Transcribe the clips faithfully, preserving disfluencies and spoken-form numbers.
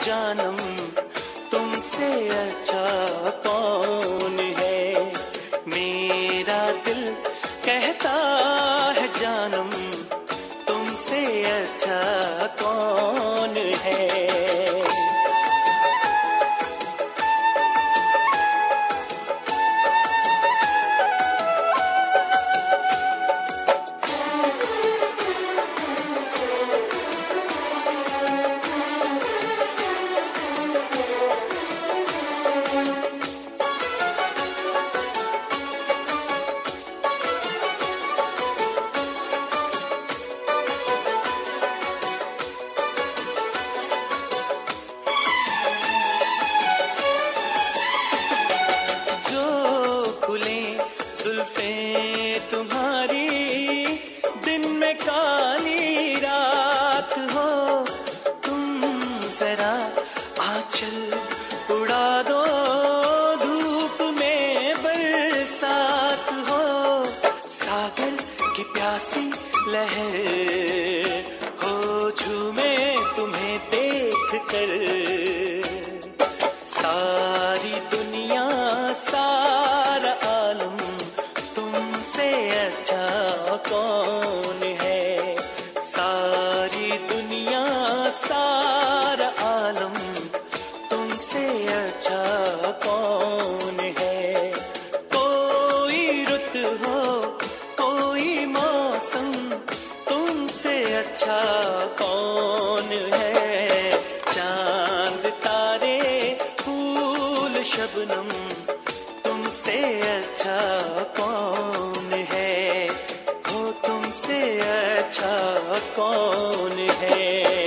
जानम तुमसे अच्छा कौन है। मेरा दिल कहता है जानम तुमसे अच्छा कौन है। लहर हो झूमे तुम्हें देख कर, सारी दुनिया सारा आलम तुमसे अच्छा कौन है। सारी दुनिया सारा आलम तुमसे अच्छा कौन है। कोई रुत हो कोई मौसम तुमसे अच्छा कौन है। चांद तारे फूल शबनम तुमसे अच्छा कौन है। हो तुमसे अच्छा कौन है।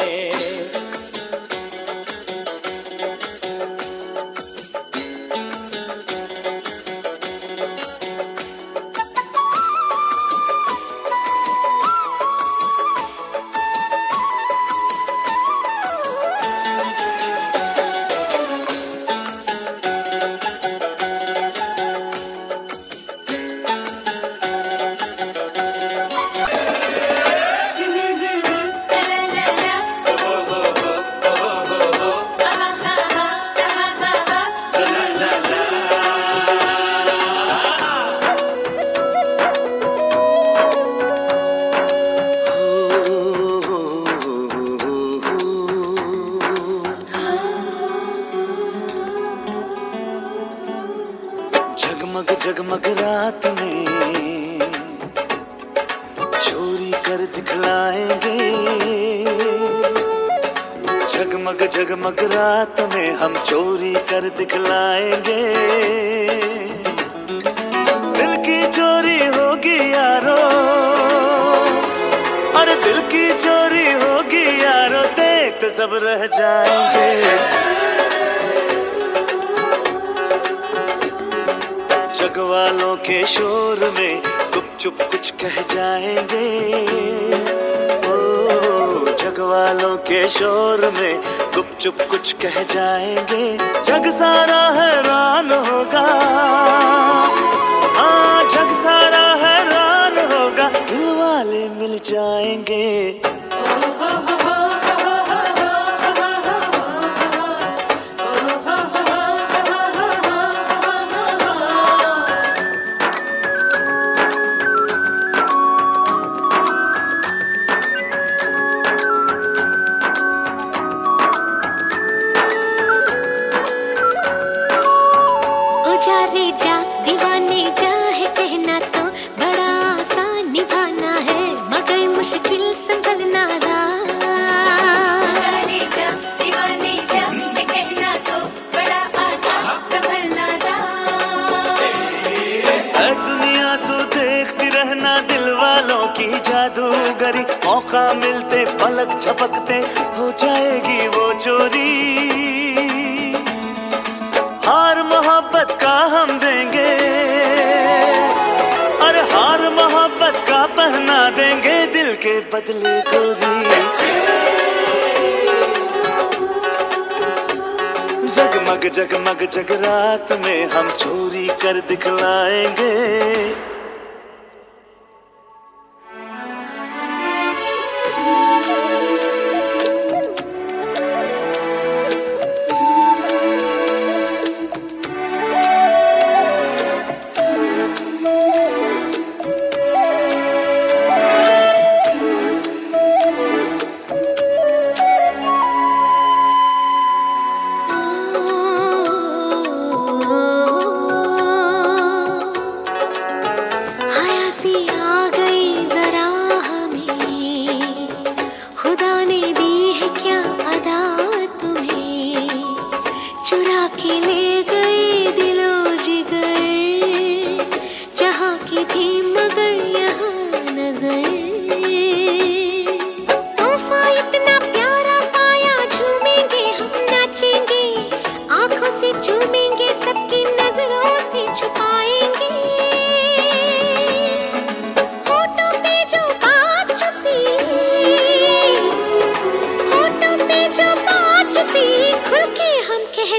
जगमग जगमग रात में चोरी कर दिखलाएंगे। जगमग जगमग रात में हम चोरी कर दिखलाएंगे। दिल की चोरी होगी यारो, अरे दिल की चोरी होगी यारो, देखते सब रह जाएंगे। जग वालों के शोर में गुपचुप कुछ कह जाएंगे। ओ जग वालों के शोर में गुपचुप कुछ कह जाएंगे। जग सारा हैरान होगा, हाँ जग सारा हैरान होगा, दिल वाले मिल जाएंगे। जा दीवाने जा है कहना तो बड़ा आसान निभाना है, मगर मुश्किल संभलना था। जा दीवाने जा है कहना तो बड़ा आसान संभलना था। ऐ दुनिया तू देखती रहना दिल वालों की जादूगरी, मौका मिलते पलक झपकते हो जाएगी वो चोरी। हार मोहब्बत का हम देंगे, अरे हार मोहब्बत का पहना देंगे दिल के बदले गोरी। जगमग जगमग जगरात में हम चोरी कर दिखलाएंगे।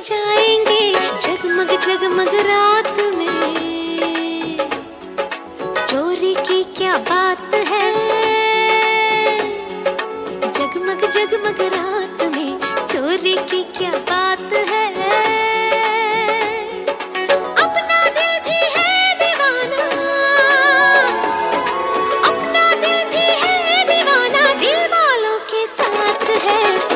जाएंगे जगमग जगमग रात में। चोरी की क्या बात है, जगमग जगमग रात में चोरी की क्या बात है। अपना दिल भी है दीवाना, अपना दिल भी है दीवाना, दिल वालों के साथ है।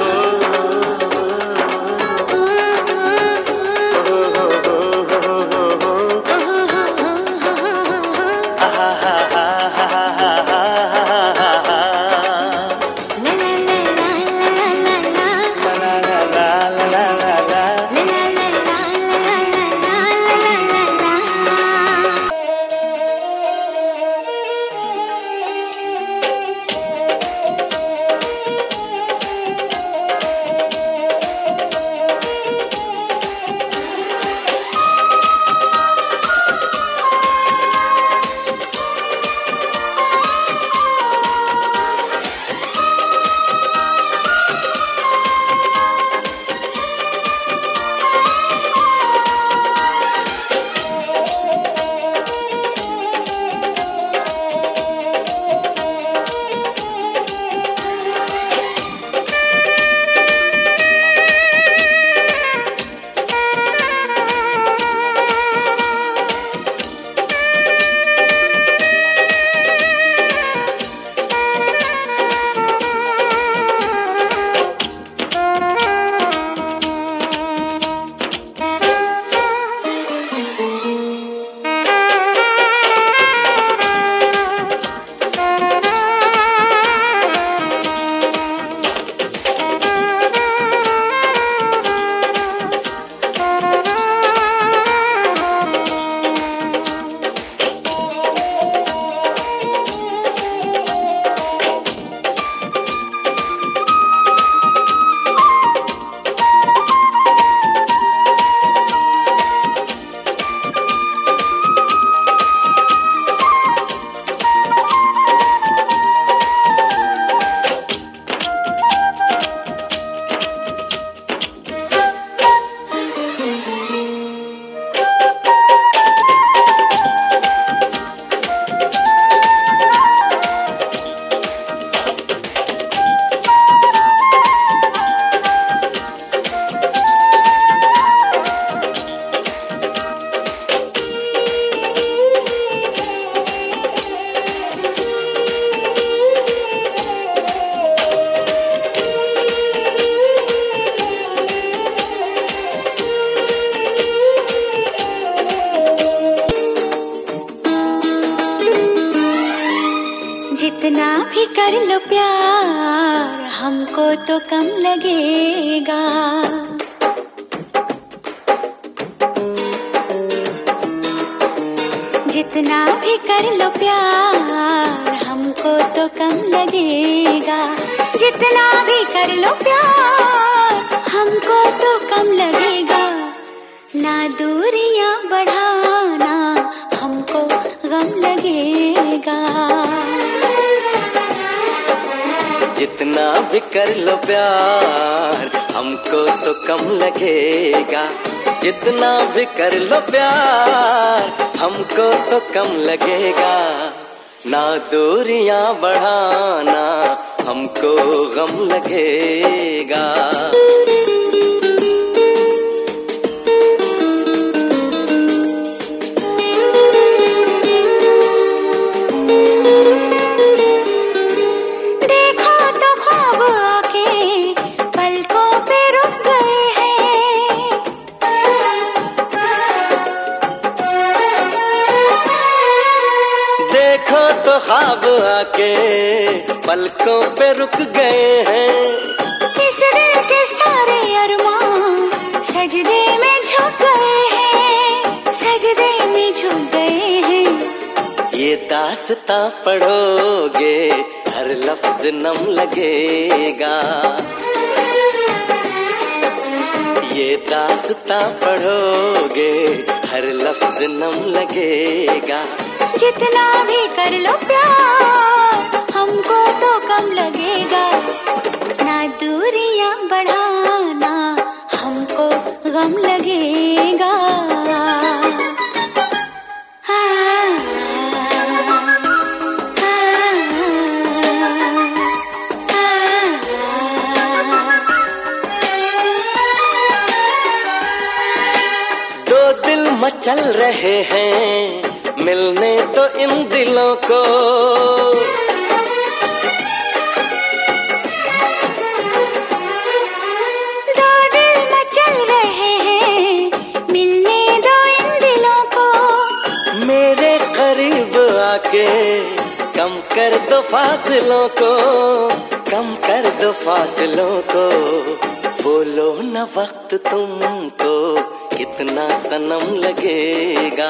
जितना भी कर लो प्यार हमको तो कम लगेगा। जितना भी कर लो प्यार हमको तो कम लगेगा। जितना भी कर लो प्यार हमको तो कम लगेगा। ना दूरियां बढ़ाना हमको गम लगेगा। जितना भी कर लो प्यार हमको तो कम लगेगा। जितना भी कर लो प्यार हमको तो कम लगेगा। ना दूरियां बढ़ाना हमको गम लगेगा। ख्वाब आके पलकों पे रुक गए हैं। इस दिल के सारे अरमान सजदे में झुक गए हैं। सजदे में झुक गए हैं। ये दास्तां पढ़ोगे हर लफ्ज नम लगेगा। ये दास्तां पढ़ोगे हर लफ्ज नम लगेगा। जितना भी कर लो प्यार हमको तो कम लगेगा। ना दूरियां बढ़ाना हमको गम मचल रहे हैं, मिलने तो इन दिलों को। दो दिल मचल रहे हैं, मिलने दो इन दिलों को। मेरे करीब आके कम कर दो फासलों को, कम कर दो फासलों को। बोलो न वक्त तुमको कितना सनम लगेगा,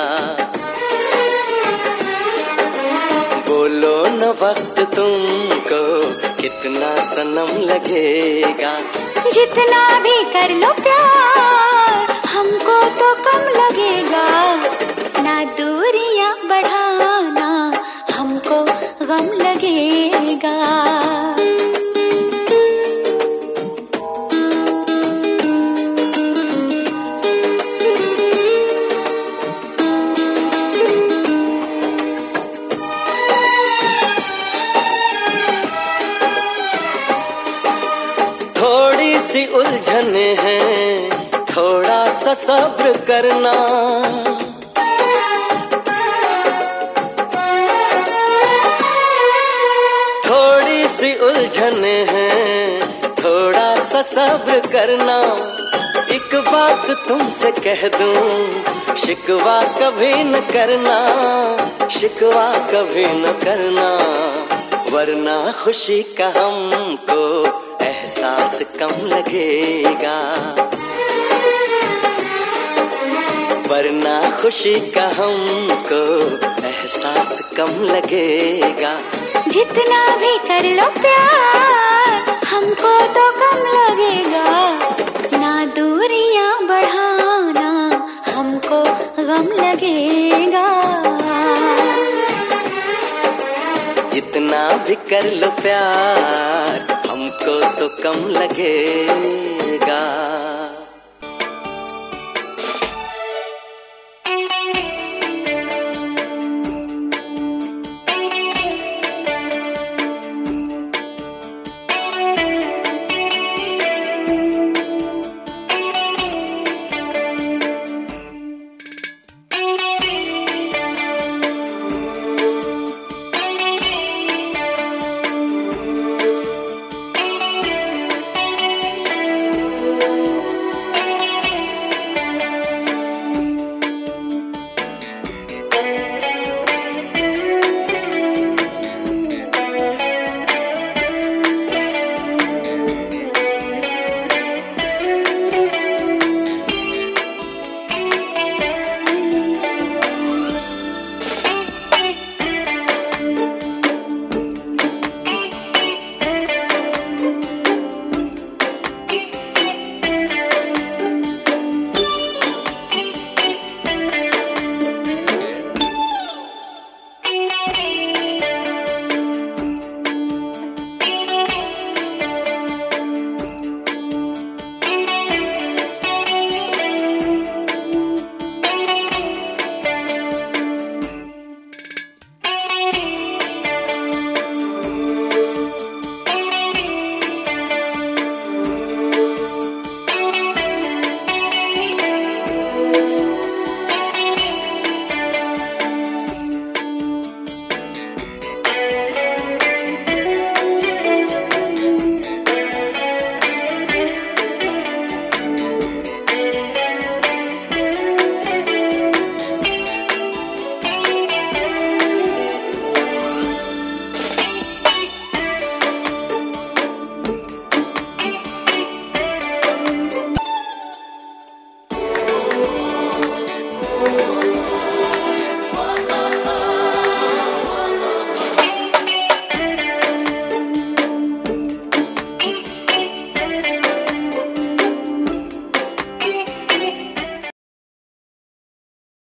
बोलो न वक्त तुमको कितना सनम लगेगा। जितना भी कर लो प्यार हमको तो कम लगेगा, ना दूरियां बढ़ाना हमको गम लगेगा। थोड़ी सी उलझन है, थोड़ा सा सब्र करना। थोड़ी सी उलझन है, थोड़ा सा सब्र करना। एक बात तुमसे कह दूं, शिकवा कभी न करना, शिकवा कभी न करना। वरना खुशी का हमको एहसास कम लगेगा, वरना खुशी का हमको एहसास कम लगेगा। जितना भी कर लो प्यार हमको तो कम लगेगा, ना दूरियां बढ़ाना हमको गम लगेगा। जितना भी कर लो प्यार हमको तो कम लगेगा।